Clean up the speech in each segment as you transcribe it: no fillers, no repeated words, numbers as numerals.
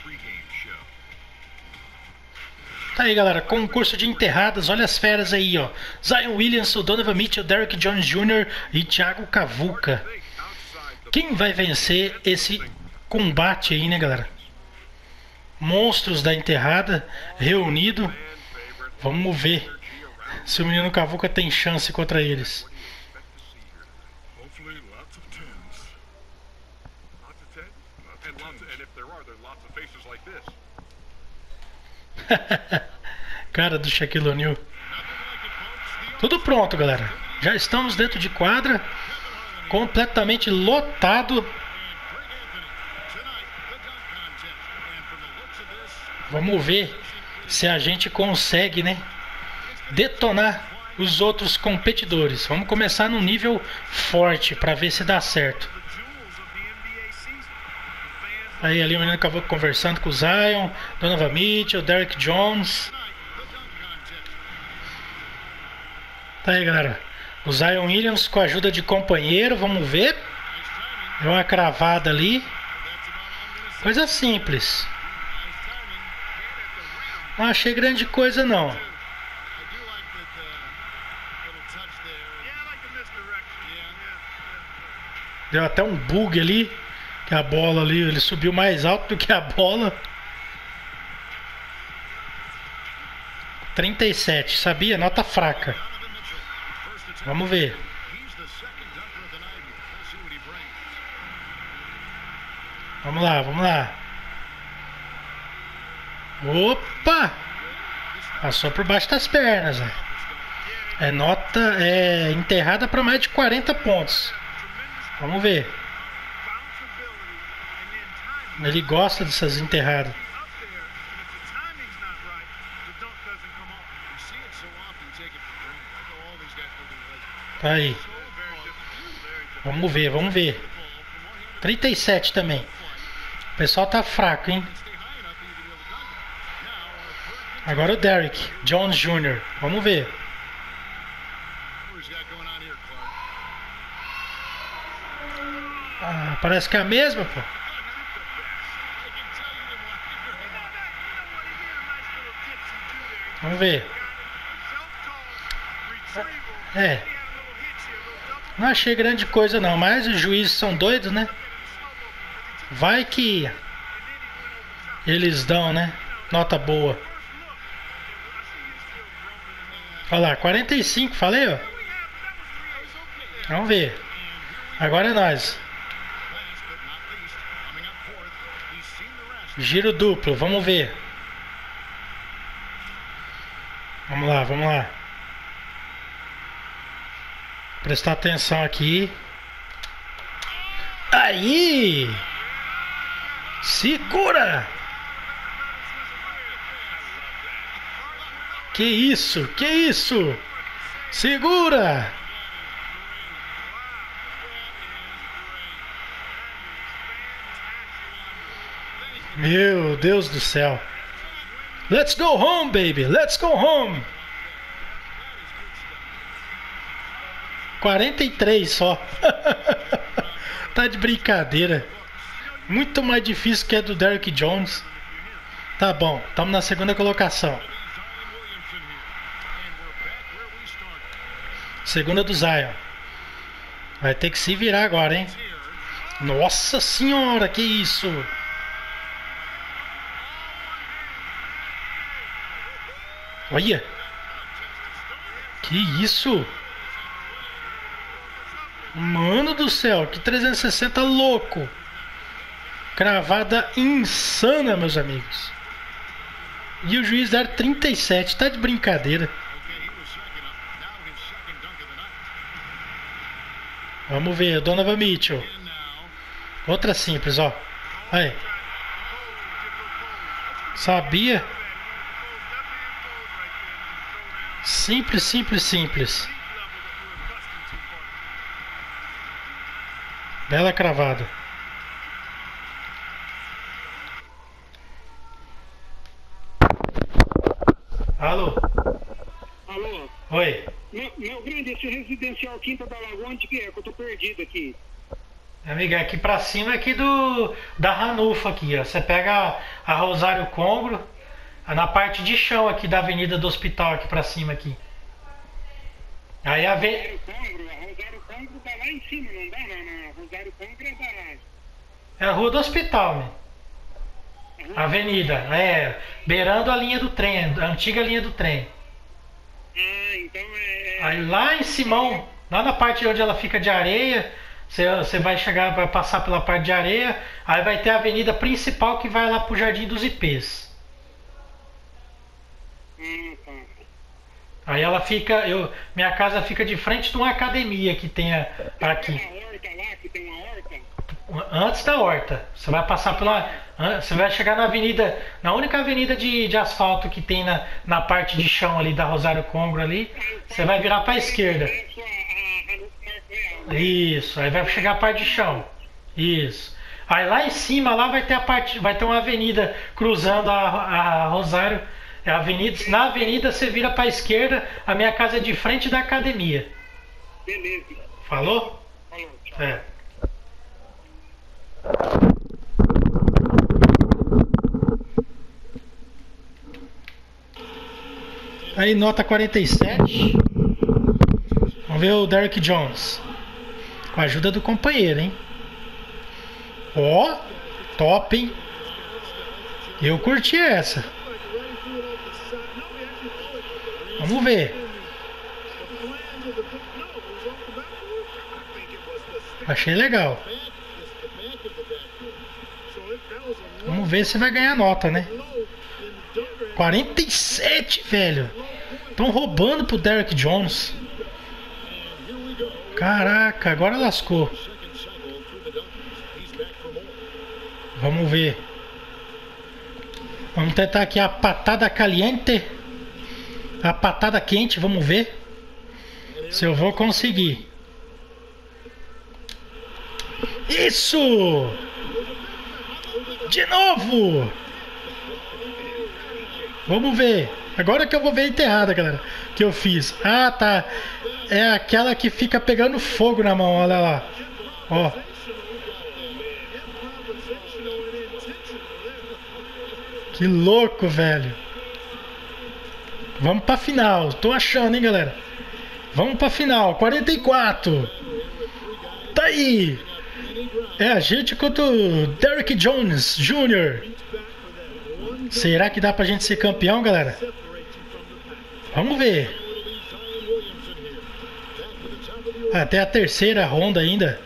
Tá aí, galera, concurso de enterradas, olha as feras aí, ó. Zion Williamson, Donovan Mitchell, Derrick Jones Jr. e Thiago Cavuca. Quem vai vencer esse combate aí, né, galera? Monstros da enterrada reunido. Vamos ver se o menino Cavuca tem chance contra eles. Cara do Shaquille O'Neal. Tudo pronto, galera. Já estamos dentro de quadra. Completamente lotado. Vamos ver se a gente consegue, né, detonar os outros competidores. Vamos começar num nível forte para ver se dá certo. Aí ali o menino acabou conversando com o Zion, Donovan Mitchell, Derrick Jones. Tá aí, galera. O Zion Williams com a ajuda de companheiro, vamos ver. Deu uma cravada ali. Coisa simples. Não achei grande coisa não. Deu até um bug ali. Que a bola ali, ele subiu mais alto do que a bola. 37, sabia? Nota fraca. Vamos ver. Vamos lá, vamos lá. Opa! Passou por baixo das pernas, né? É nota, enterrada para mais de 40 pontos. Vamos ver. Ele gosta dessas enterradas. Tá aí. Vamos ver, vamos ver. 37 também. O pessoal tá fraco, hein? Agora o Derrick Jones Jr. Vamos ver. Ah, parece que é a mesma, pô. Vamos ver. Não achei grande coisa não, mas os juízes são doidos, né? Vai que eles dão, né? Nota boa. Olha lá, 45, falei, ó. Vamos ver. Agora é nós. Giro duplo, vamos ver. Vamos lá, vamos lá. Prestar atenção aqui. Aí! Segura! Que isso? Que isso? Segura! Meu Deus do céu. Let's go home, baby. Let's go home. 43 só. Tá de brincadeira. Muito mais difícil que a do Derrick Jones. Tá bom, estamos na segunda colocação. Segunda do Zion. Vai ter que se virar agora, hein? Nossa senhora, que isso? Olha! Que isso? Mano do céu, que 360 louco! Cravada insana, meus amigos. E o juiz dar 37, tá de brincadeira. Vamos ver, Donovan Mitchell. Outra simples, ó. Aí. Sabia? Simples, simples, simples. Bela cravada. Alô? Alô? Oi. Meu grande, esse residencial Quinta da Lagoa, onde que é? Que eu tô perdido aqui. Amiga, aqui pra cima é aqui da Ranulfo aqui, ó. Você pega a Rosário Congro, na parte de chão aqui da Avenida do Hospital aqui pra cima aqui. Aí a ve... Rosário Congro tá lá em cima, não dá não. Rosário Congro é da... É a Rua do Hospital, né? Avenida, beirando a linha do trem, a antiga linha do trem. Ah, então Aí lá em Simão, lá na parte onde ela fica de areia, você vai chegar, vai passar pela parte de areia, aí vai ter a avenida principal que vai lá pro Jardim dos Ipês. Tá. Aí ela fica, minha casa fica de frente de uma academia que tem aqui. Tem uma horta lá, que tem uma horta? Antes da horta. Você vai passar pela. Você vai chegar na avenida. Na única avenida de asfalto que tem na parte de chão ali da Rosário Congro ali. Você vai virar para a esquerda. Isso. Aí vai chegar a parte de chão. Isso. Aí lá em cima lá vai ter vai ter uma avenida cruzando a Rosário. Na avenida você vira para a esquerda. A minha casa é de frente da academia. Beleza. Falou? Falou, tchau. Aí nota 47. Vamos ver o Derrick Jones. Com a ajuda do companheiro, hein? Ó, top, hein? Eu curti essa. Vamos ver. Achei legal. Vamos ver se vai ganhar nota, né? 47, velho. Estão roubando pro Derrick Jones. Caraca, agora lascou. Vamos ver. Vamos tentar aqui a patada caliente. A patada quente, vamos ver se eu vou conseguir. Isso! De novo! Vamos ver. Agora que eu vou ver a enterrada, galera. Que eu fiz. Ah, tá. É aquela que fica pegando fogo na mão. Olha lá. Ó. Que louco, velho. Vamos pra final. Tô achando, hein, galera. Vamos pra final. 44. Tá aí. É a gente contra o Derrick Jones Jr. Será que dá pra gente ser campeão, galera? Vamos ver. Até a terceira ronda ainda.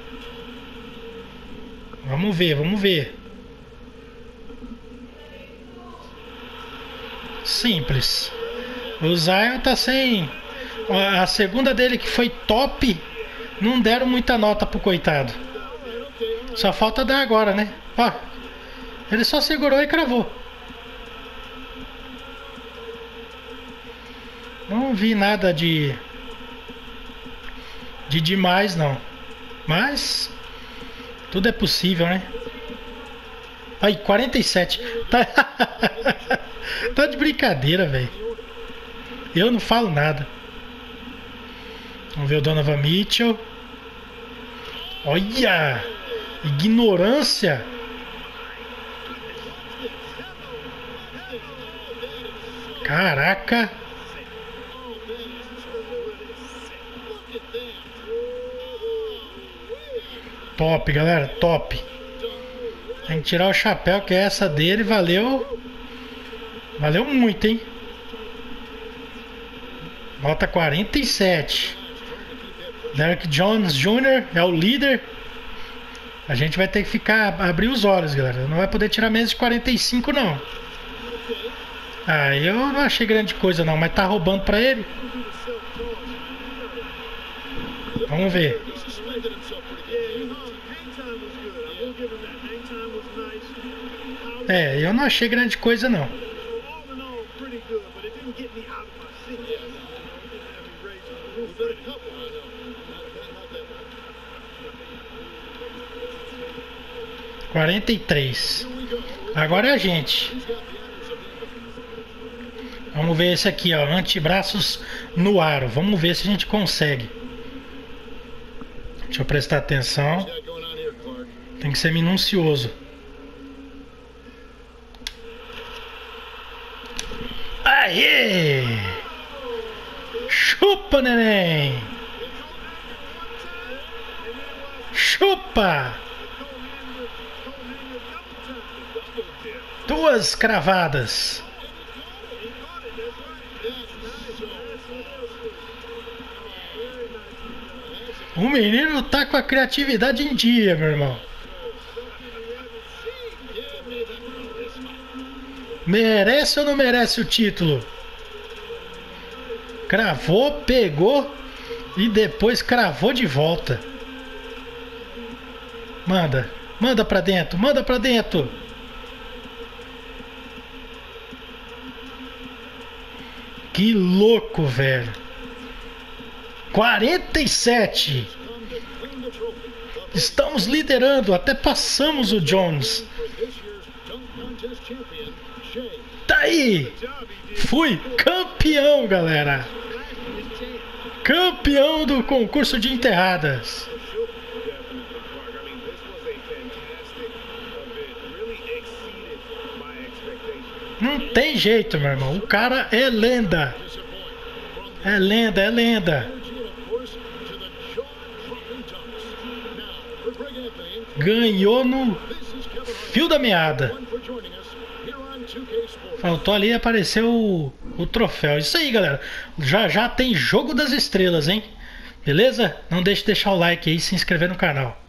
Vamos ver, vamos ver. Simples. O Zion tá sem... A segunda dele que foi top, não deram muita nota pro coitado. Só falta dar agora, né? Ó, ele só segurou e cravou. Não vi nada de demais, não. Mas tudo é possível, né? Aí, 47. Tá, tá de brincadeira, velho. Eu não falo nada. Vamos ver o Donovan Mitchell. Olha! Ignorância. Caraca. Top, galera, top. Tem que tirar o chapéu, que essa dele valeu. Valeu muito, hein? Nota 47. Derrick Jones Jr. é o líder. A gente vai ter que abrir os olhos, galera. Não vai poder tirar menos de 45, não. Ah, eu não achei grande coisa, não. Mas tá roubando pra ele. Vamos ver. É, eu não achei grande coisa, não. (43) Agora é a gente. Vamos ver esse aqui, ó. Antebraços no aro. Vamos ver se a gente consegue. Deixa eu prestar atenção. Tem que ser minucioso. Aê! Chupa, neném! Chupa! 2 cravadas. O menino tá com a criatividade em dia, meu irmão. Merece ou não merece o título? Cravou, pegou e depois cravou de volta. Manda, manda pra dentro, manda pra dentro. Que louco, velho. 47. Estamos liderando, até passamos o Jones. Tá aí. Fui campeão, galera. Campeão do concurso de enterradas. Não tem jeito, meu irmão. O cara é lenda. É lenda, é lenda. Ganhou no fio da meada. Faltou ali aparecer o troféu. Isso aí, galera. Já tem Jogo das Estrelas, hein? Beleza? Não deixe de deixar o like aí e se inscrever no canal.